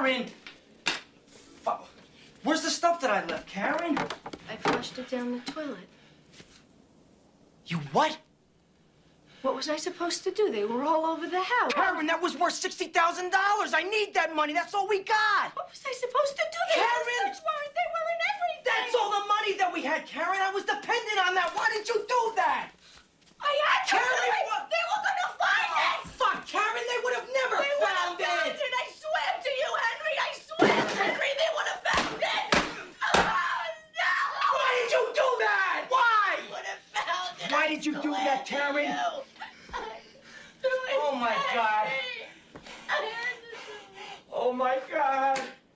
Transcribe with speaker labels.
Speaker 1: Karen! Where's the stuff that I left, Karen?
Speaker 2: I flushed it down the toilet.
Speaker 1: You what?
Speaker 2: What was I supposed to do? They were all over the house.
Speaker 1: Karen, that was worth $60,000. I need that money. That's all we got.
Speaker 2: What was I supposed to do? The
Speaker 1: Karen!
Speaker 2: weren't. They were in everything.
Speaker 1: That's all the money that we had, Karen. I was dependent on that. Why did you do that?
Speaker 2: I had to
Speaker 1: Karen,
Speaker 2: do it.
Speaker 1: what?
Speaker 2: They were gonna find it.
Speaker 1: Fuck, Karen. They would have never found it.
Speaker 2: I swear to you, Henry. I swear, Henry, they would have found it. Oh, no.
Speaker 1: Why did you do that? Why?
Speaker 2: Would have found it.
Speaker 1: Why did you do that, Karen? Oh, my God. Oh, my God.